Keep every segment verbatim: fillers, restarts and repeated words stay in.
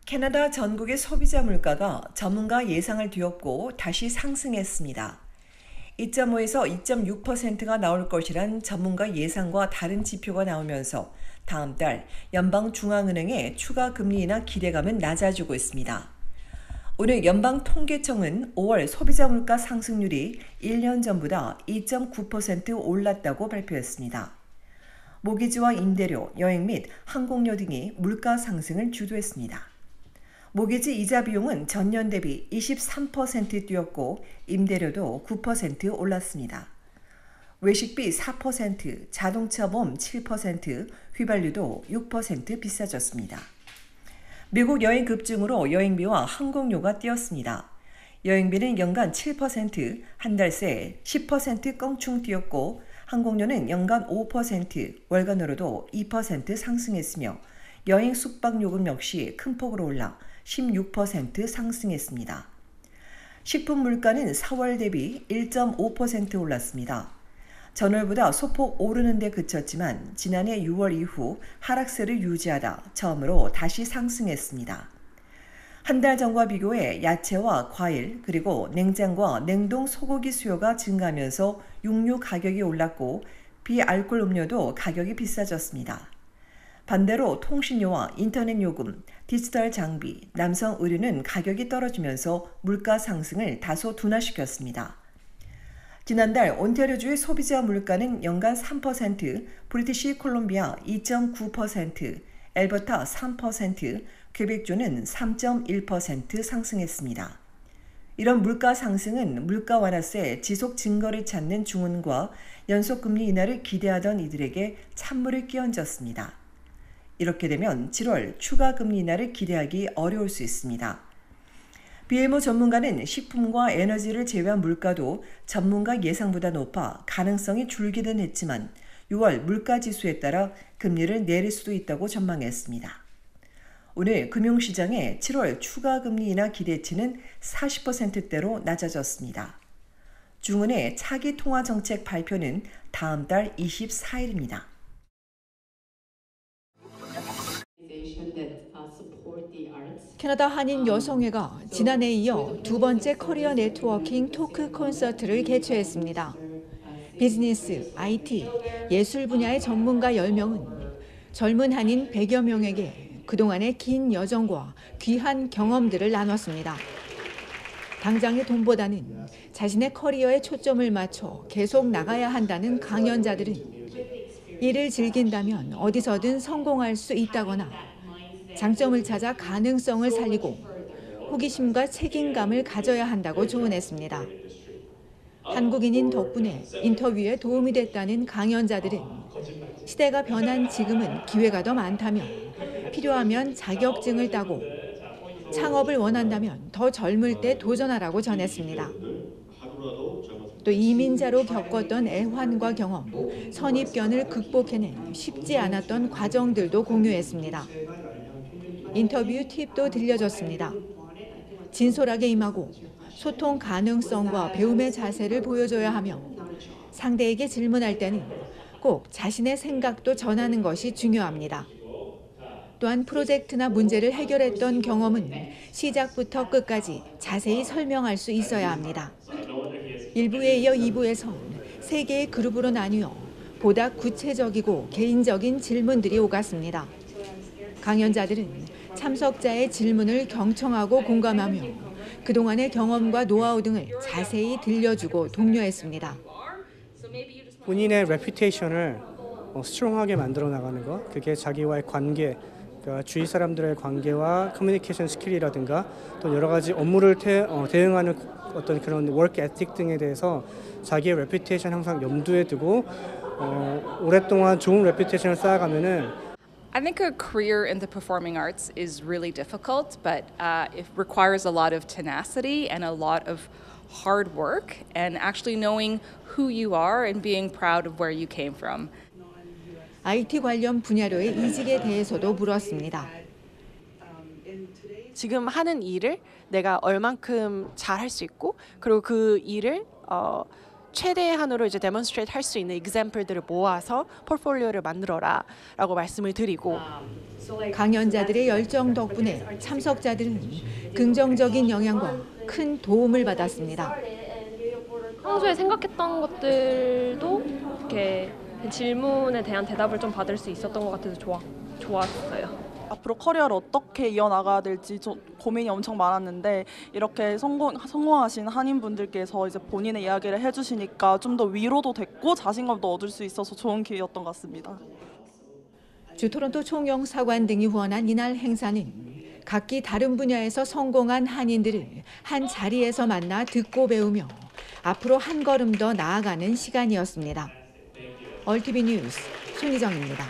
캐나다 전국의 소비자 물가가 전문가 예상을 뒤엎고 다시 상승했습니다. 이 점 오에서 이 점 육 퍼센트가 나올 것이란 전문가 예상과 다른 지표가 나오면서 다음 달 연방중앙은행의 추가 금리 인하 기대감은 낮아지고 있습니다. 오늘 연방통계청은 오월 소비자 물가 상승률이 일 년 전보다 이 점 구 퍼센트 올랐다고 발표했습니다. 모기지와 임대료, 여행 및 항공료 등이 물가 상승을 주도했습니다. 모기지 이자 비용은 전년 대비 이십삼 퍼센트 뛰었고 임대료도 구 퍼센트 올랐습니다. 외식비 사 퍼센트, 자동차 보험 칠 퍼센트, 휘발유도 육 퍼센트 비싸졌습니다. 미국 여행 급증으로 여행비와 항공료가 뛰었습니다. 여행비는 연간 칠 퍼센트, 한 달 새 십 퍼센트 껑충 뛰었고 항공료는 연간 오 퍼센트, 월간으로도 이 퍼센트 상승했으며 여행 숙박요금 역시 큰 폭으로 올라 십육 퍼센트 상승했습니다. 식품 물가는 사월 대비 일 점 오 퍼센트 올랐습니다. 전월보다 소폭 오르는 데 그쳤지만 지난해 유월 이후 하락세를 유지하다 처음으로 다시 상승했습니다. 한 달 전과 비교해 야채와 과일 그리고 냉장과 냉동 소고기 수요가 증가하면서 육류 가격이 올랐고 비알코올 음료도 가격이 비싸졌습니다. 반대로 통신료와 인터넷 요금, 디지털 장비, 남성 의류는 가격이 떨어지면서 물가 상승을 다소 둔화시켰습니다. 지난달 온타리오주의 소비자 물가는 연간 삼 퍼센트, 브리티시 콜롬비아 이 점 구 퍼센트, 엘버타 삼 퍼센트, 퀘벡주는 삼 점 일 퍼센트 상승했습니다. 이런 물가 상승은 물가 완화세 지속 증거를 찾는 중은과 연속금리 인하를 기대하던 이들에게 찬물을 끼얹었습니다. 이렇게 되면 칠월 추가 금리 인하를 기대하기 어려울 수 있습니다. 비엘모 전문가는 식품과 에너지를 제외한 물가도 전문가 예상보다 높아 가능성이 줄기는 했지만 유월 물가지수에 따라 금리를 내릴 수도 있다고 전망했습니다. 오늘 금융시장의 칠월 추가 금리 인하 기대치는 사십 퍼센트대로 낮아졌습니다. 중은의 차기 통화정책 발표는 다음 달 이십사일입니다. 캐나다 한인 여성회가 지난해에 이어 두 번째 커리어 네트워킹 토크 콘서트를 개최했습니다. 비즈니스, 아이티, 예술 분야의 전문가 열 명은 젊은 한인 백여 명에게 그동안의 긴 여정과 귀한 경험들을 나눴습니다. 당장의 돈보다는 자신의 커리어에 초점을 맞춰 계속 나가야 한다는 강연자들은 일을 즐긴다면 어디서든 성공할 수 있다거나 장점을 찾아 가능성을 살리고 호기심과 책임감을 가져야 한다고 조언했습니다. 한국인인 덕분에 인터뷰에 도움이 됐다는 강연자들은 시대가 변한 지금은 기회가 더 많다며 필요하면 자격증을 따고 창업을 원한다면 더 젊을 때 도전하라고 전했습니다. 또 이민자로 겪었던 애환과 경험, 선입견을 극복해낸 쉽지 않았던 과정들도 공유했습니다. 인터뷰 팁도 들려줬습니다. 진솔하게 임하고 소통 가능성과 배움의 자세를 보여줘야 하며 상대에게 질문할 때는 꼭 자신의 생각도 전하는 것이 중요합니다. 또한 프로젝트나 문제를 해결했던 경험은 시작부터 끝까지 자세히 설명할 수 있어야 합니다. 일 부에 이어 이 부에선 세 개의 그룹으로 나뉘어 보다 구체적이고 개인적인 질문들이 오갔습니다. 강연자들은 참석자의 질문을 경청하고 공감하며 그동안의 경험과 노하우 등을 자세히 들려주고 독려했습니다. 본인의 레퓨테이션을 스트롱하게 만들어 나가는 것, 그게 자기와의 관계, 그러니까 주위 사람들의 관계와 커뮤니케이션 스킬이라든가 또 여러 가지 업무를 태, 어, 대응하는 어떤 그런 워크 에틱 등에 대해서 자기의 레퓨테이션 항상 염두에 두고 어, 오랫동안 좋은 레퓨테이션을 쌓아가면은 I think a career in the performing arts is really difficult, but uh, it requires a lot of tenacity and a lot of hard work and actually knowing who you are and being proud of where you came from. 아이티 관련 분야로의 이직에 대해서도 물었습니다. 지금 하는 일을 내가 얼만큼 잘 할 수 있고 그리고 그 일을 어, 최대한으로 이제 데몬스트레이트 할 수 있는 example들을 모아서 포트폴리오를 만들어라라고 말씀을 드리고 강연자들의 열정 덕분에 참석자들은 긍정적인 영향과 큰 도움을 받았습니다. 평소에 생각했던 것들도 이렇게 질문에 대한 대답을 좀 받을 수 있었던 것 같아서 좋아, 좋았어요. 앞으로 커리어를 어떻게 이어나가야 될지 저 고민이 엄청 많았는데 이렇게 성공, 성공하신 한인분들께서 이제 본인의 이야기를 해주시니까 좀 더 위로도 됐고 자신감도 얻을 수 있어서 좋은 기회였던 것 같습니다. 주 토론토 총영사관 등이 후원한 이날 행사는 각기 다른 분야에서 성공한 한인들을 한 자리에서 만나 듣고 배우며 앞으로 한 걸음 더 나아가는 시간이었습니다. 얼티비 뉴스 손희정입니다.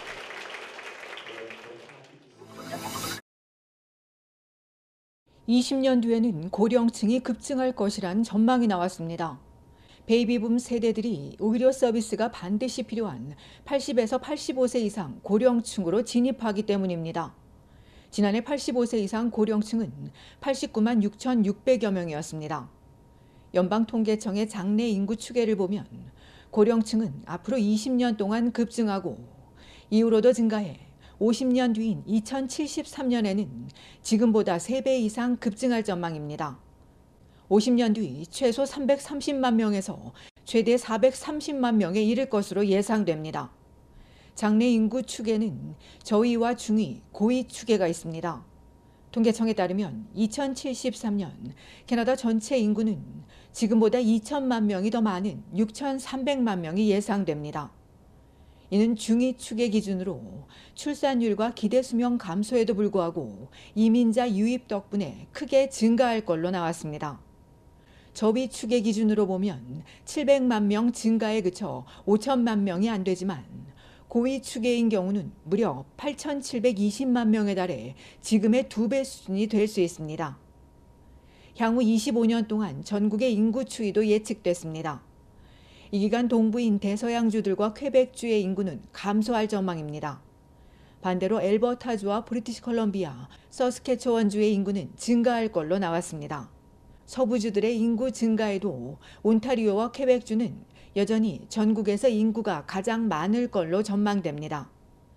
이십 년 뒤에는 고령층이 급증할 것이란 전망이 나왔습니다. 베이비붐 세대들이 의료 서비스가 반드시 필요한 팔십에서 팔십오 세 이상 고령층으로 진입하기 때문입니다. 지난해 팔십오 세 이상 고령층은 팔십구만 육천육백여 명이었습니다. 연방통계청의 장래 인구 추계를 보면 고령층은 앞으로 이십 년 동안 급증하고 이후로도 증가해 오십 년 뒤인 이천칠십삼 년에는 지금보다 세 배 이상 급증할 전망입니다. 오십 년 뒤 최소 삼백삼십만 명에서 최대 사백삼십만 명에 이를 것으로 예상됩니다. 장래 인구 추계는 저위와 중위, 고위 추계가 있습니다. 통계청에 따르면 이천칠십삼 년 캐나다 전체 인구는 지금보다 이천만 명이 더 많은 육천삼백만 명이 예상됩니다. 이는 중위 추계 기준으로 출산율과 기대 수명 감소에도 불구하고 이민자 유입 덕분에 크게 증가할 걸로 나왔습니다. 저위 추계 기준으로 보면 칠백만 명 증가에 그쳐 오천만 명이 안 되지만 고위 추계인 경우는 무려 팔천칠백이십만 명에 달해 지금의 두 배 수준이 될 수 있습니다. 향후 이십오 년 동안 전국의 인구 추이도 예측됐습니다. 이 기간 동부인 대서양주들과 퀘벡주의 인구는 감소할 전망입니다. 반대로 엘버타주와 브리티시 컬럼비아, 서스케처원주의 인구는 증가할 걸로 나왔습니다. 서부주들의 인구 증가에도 온타리오와 퀘벡주는 여전히 전국에서 인구가 가장 많을 걸로 전망됩니다.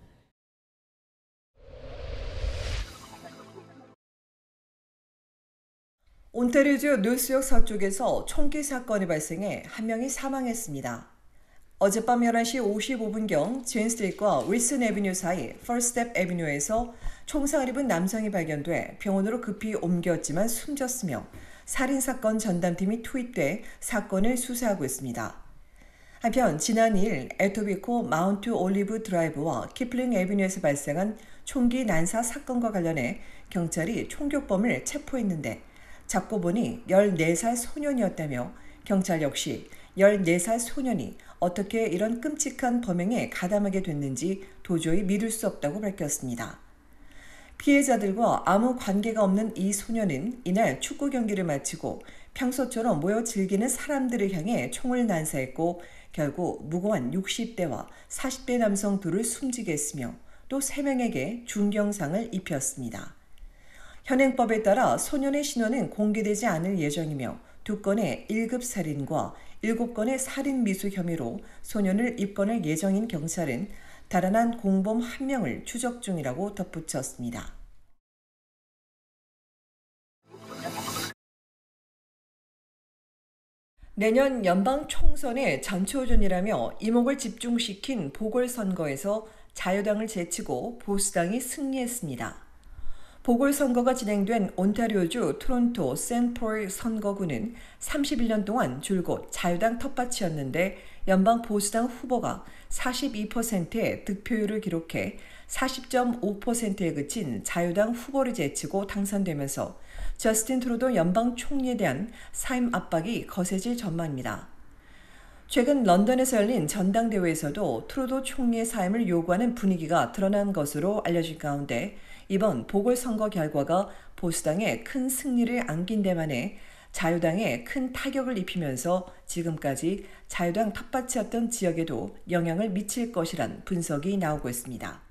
온타리오주 노스역 서쪽에서 총기 사건이 발생해 한 명이 사망했습니다. 어젯밤 열한 시 오십오 분경 제인스트리트과 윌슨 애비뉴 사이 퍼스트스텝 애비뉴에서 총상을 입은 남성이 발견돼 병원으로 급히 옮겼지만 숨졌으며 살인사건 전담팀이 투입돼 사건을 수사하고 있습니다. 한편 지난 이 일 에토비코 마운트 올리브 드라이브와 키플링 애비뉴에서 발생한 총기 난사 사건과 관련해 경찰이 총격범을 체포했는데 잡고 보니 열네 살 소년이었다며 경찰 역시 열네 살 소년이 어떻게 이런 끔찍한 범행에 가담하게 됐는지 도저히 믿을 수 없다고 밝혔습니다. 피해자들과 아무 관계가 없는 이 소년은 이날 축구 경기를 마치고 평소처럼 모여 즐기는 사람들을 향해 총을 난사했고 결국 무고한 육십 대와 사십 대 남성 둘을 숨지게 했으며 또 세 명에게 중경상을 입혔습니다. 현행법에 따라 소년의 신원은 공개되지 않을 예정이며 두 건의 일 급 살인과 일곱 건의 살인 미수 혐의로 소년을 입건할 예정인 경찰은 달아난 공범 한 명을 추적 중이라고 덧붙였습니다. 내년 연방 총선의 전초전이라며 이목을 집중시킨 보궐선거에서 자유당을 제치고 보수당이 승리했습니다. 보궐선거가 진행된 온타리오주 토론토 센트폴 선거구는 삼십일 년 동안 줄곧 자유당 텃밭이었는데 연방 보수당 후보가 사십이 퍼센트의 득표율을 기록해 사십 점 오 퍼센트에 그친 자유당 후보를 제치고 당선되면서 저스틴 트루도 연방 총리에 대한 사임 압박이 거세질 전망입니다. 최근 런던에서 열린 전당대회에서도 트루도 총리의 사임을 요구하는 분위기가 드러난 것으로 알려진 가운데 이번 보궐선거 결과가 보수당에 큰 승리를 안긴 데만에 자유당에 큰 타격을 입히면서 지금까지 자유당 텃밭이었던 지역에도 영향을 미칠 것이란 분석이 나오고 있습니다.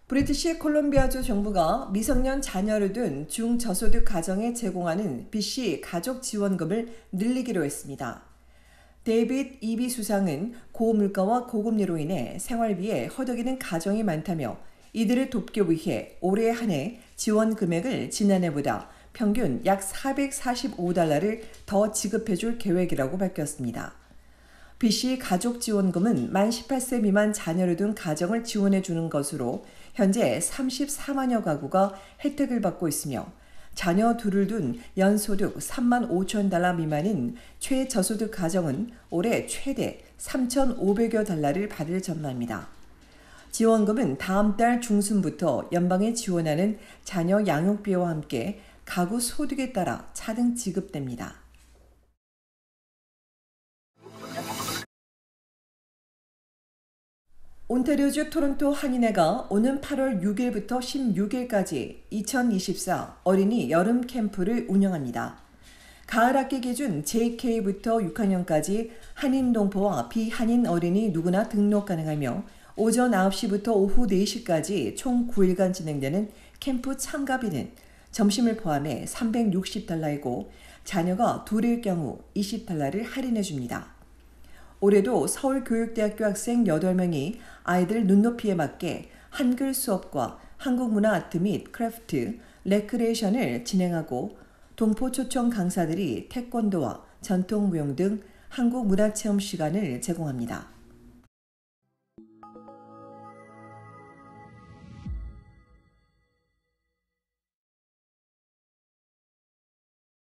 브리티시 콜롬비아주 정부가 미성년 자녀를 둔 중저소득 가정에 제공하는 비씨 가족 지원금을 늘리기로 했습니다. 데이빗 이비 수상은 고물가와 고금리로 인해 생활비에 허덕이는 가정이 많다며 이들을 돕기 위해 올해 한 해 지원 금액을 지난해보다 평균 약 사백사십오 달러를 더 지급해줄 계획이라고 밝혔습니다. 비씨 가족 지원금은 만 십팔 세 미만 자녀를 둔 가정을 지원해주는 것으로 현재 삼십사만여 가구가 혜택을 받고 있으며 자녀 둘을 둔 연소득 삼만 오천 달러 미만인 최저소득 가정은 올해 최대 삼천오백여 달러를 받을 전망입니다. 지원금은 다음 달 중순부터 연방에 지원하는 자녀 양육비와 함께 가구 소득에 따라 차등 지급됩니다. 온타리오주 토론토 한인회가 오는 팔월 육일부터 십육일까지 이천이십사 어린이 여름 캠프를 운영합니다. 가을 학기 기준 제이케이부터 육 학년까지 한인 동포와 비한인 어린이 누구나 등록 가능하며 오전 아홉 시부터 오후 네 시까지 총 구 일간 진행되는 캠프 참가비는 점심을 포함해 삼백육십 달러이고 자녀가 둘일 경우 이십 달러를 할인해 줍니다. 올해도 서울교육대학교 학생 여덟 명이 아이들 눈높이에 맞게 한글 수업과 한국문화 아트 및 크래프트, 레크레이션을 진행하고 동포 초청 강사들이 태권도와 전통무용 등 한국 문화체험 시간을 제공합니다.